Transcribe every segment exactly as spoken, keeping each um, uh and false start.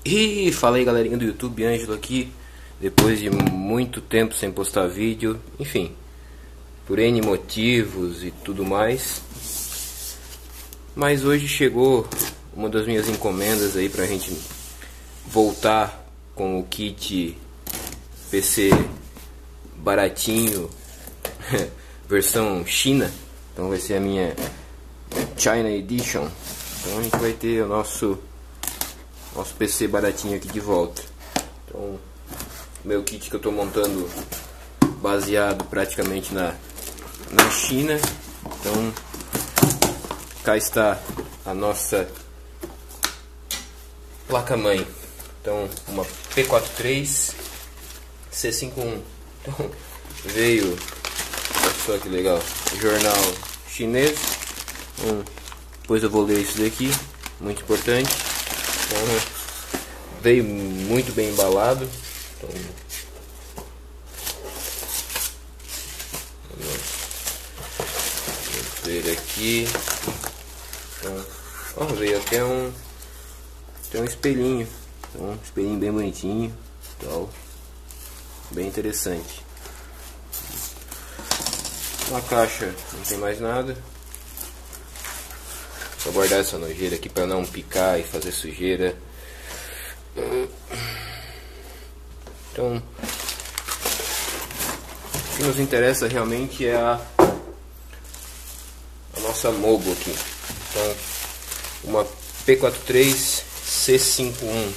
E fala aí, galerinha do YouTube, Ângelo aqui. Depois de muito tempo sem postar vídeo, enfim, por N motivos e tudo mais. Mas hoje chegou uma das minhas encomendas aí pra gente voltar com o kit P C baratinho, versão China. Então vai ser a minha China Edition. Então a gente vai ter o nosso nosso P C baratinho aqui de volta. Então, meu kit que eu estou montando baseado praticamente na, na China. Então, cá está a nossa placa-mãe. Então, uma P quarenta e três C cinquenta e um. Então, veio, olha só que legal, jornal chinês. Então, depois eu vou ler isso daqui, muito importante. Então, veio muito bem embalado. Então, vamos ver aqui. Então, ó, veio até um, até um espelhinho. Então, um espelhinho bem bonitinho, tal, bem interessante. Na caixa não tem mais nada. Vou guardar essa nojeira aqui para não picar e fazer sujeira. Então, o que nos interessa realmente é a, a nossa Mobo aqui. Então, uma P quarenta e três C cinquenta e um,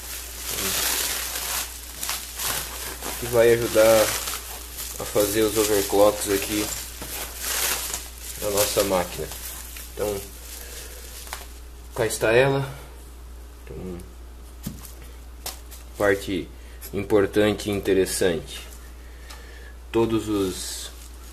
que vai ajudar a fazer os overclocks aqui na nossa máquina. Então, cá está ela. Então, parte importante e interessante: todos os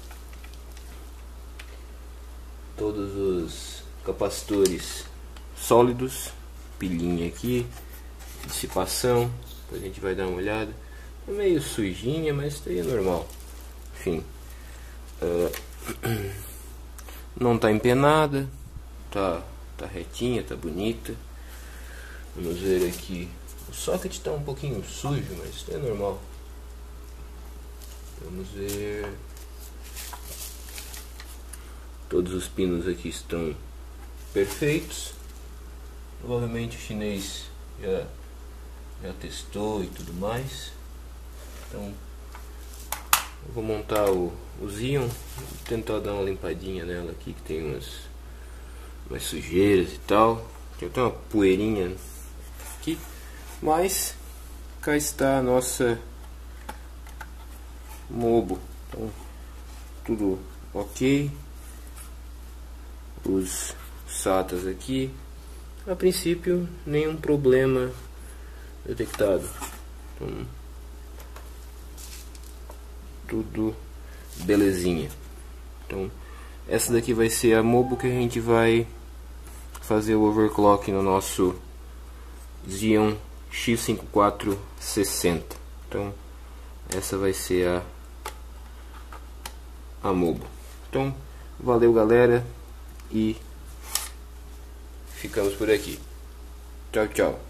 todos os capacitores sólidos, pilhinha aqui, dissipação. Depois a gente vai dar uma olhada. É meio sujinha, mas isso aí é normal. Enfim, uh, não está empenada, tá tá retinha, tá bonita. Vamos ver aqui. O socket está um pouquinho sujo, mas isso é normal. Vamos ver. Todos os pinos aqui estão perfeitos. Provavelmente o chinês já, já testou e tudo mais. Então, eu vou montar o, o Xeon. Vou tentar dar uma limpadinha nela aqui, que tem umas, umas sujeiras e tal. Tem até uma poeirinha aqui. Mas cá está a nossa Mobo. Então, tudo ok. Os SATAs aqui, a princípio nenhum problema detectado. Então, tudo belezinha. Então, essa daqui vai ser a Mobo que a gente vai fazer o overclock no nosso Xeon X cinquenta e quatro sessenta. Então, essa vai ser a a Mobo. Então, valeu, galera, e ficamos por aqui. Tchau, tchau.